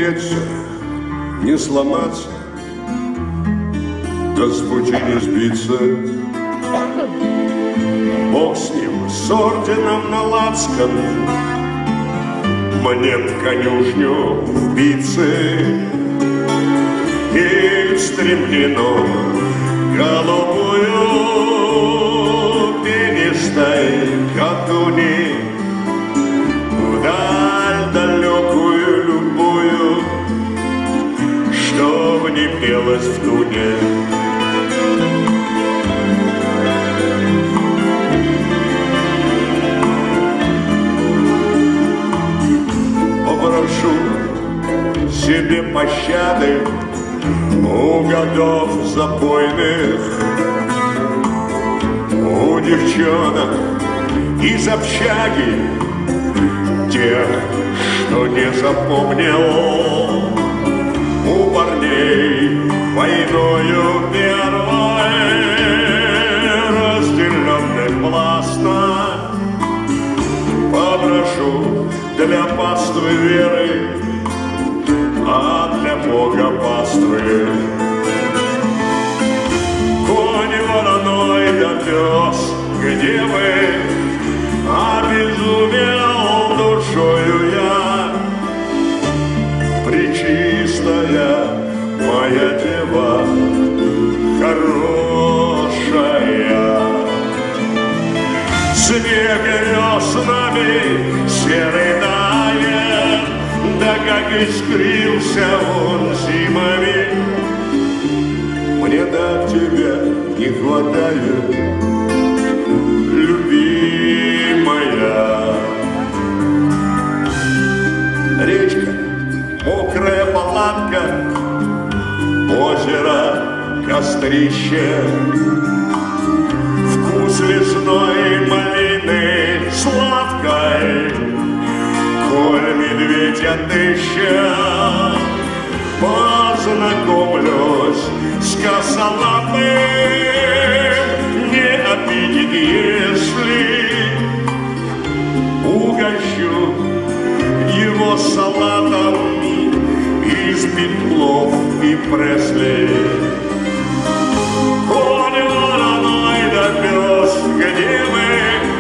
упереться, не сломаться, да с пути не сбиться. Бог с ним, с орденом на лацкан, мне в конюшню вбиться и в стремлено голубую пенистой катуни вдаль далекую любую, чтоб не пелось в туне. Попрошу себе пощады у годов запойных, у девчонок из общаги, тех, что не запомнил, у парней войною первой, разделенных властно. Попрошу для паствы веры, а для Бога паствы. Конь вороной да пес, где вы? Обезумел душою я, пречистая моя дева, хорошая. Снег веснами серый тает, да как искрился он зимами. Мне так тебя не хватает, любимая. Речка, мокрая палатка, озеро, кострище, вкус лесной малины сладкой, коль медведь отыщет, познакомлюсь с косолапым, не обидит, если угощу его салатом из Петлов и Пресли. Конь вороной да пес, где мы?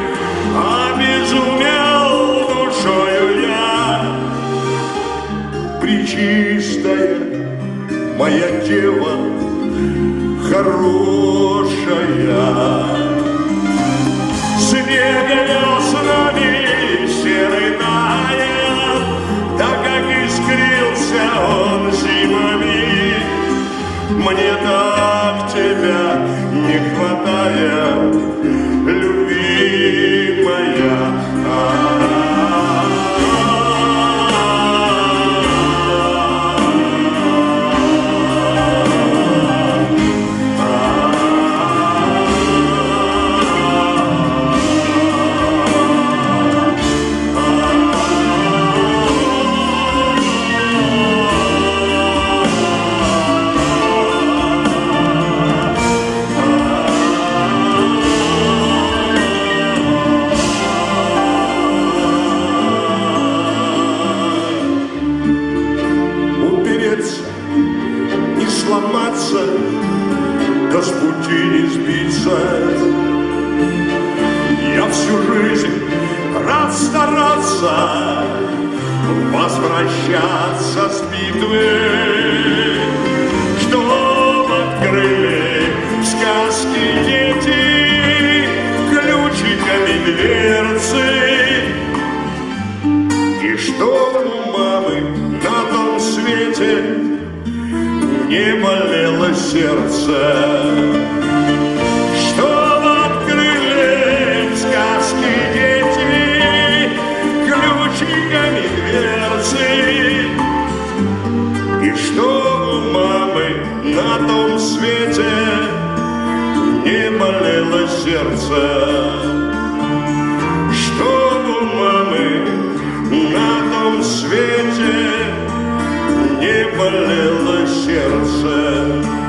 Обезумел душою я, пречистая моя дева, хорошая. Снег веснами серый тает, да как искрился он зимами. Мне так тебя не хватает, любимая. Не сломаться, да с пути не сбиться. Я всю жизнь рад стараться возвращаться с битвы, чтоб открыли в сказке дети ключиками дверцы, и чтоб у мамы на том свете не болело сердце, чтоб открыли в сказке дети ключиками дверцы, и чтоб у мамы на том свете не болело сердце, чтоб у мамы на том свете не болело сердце.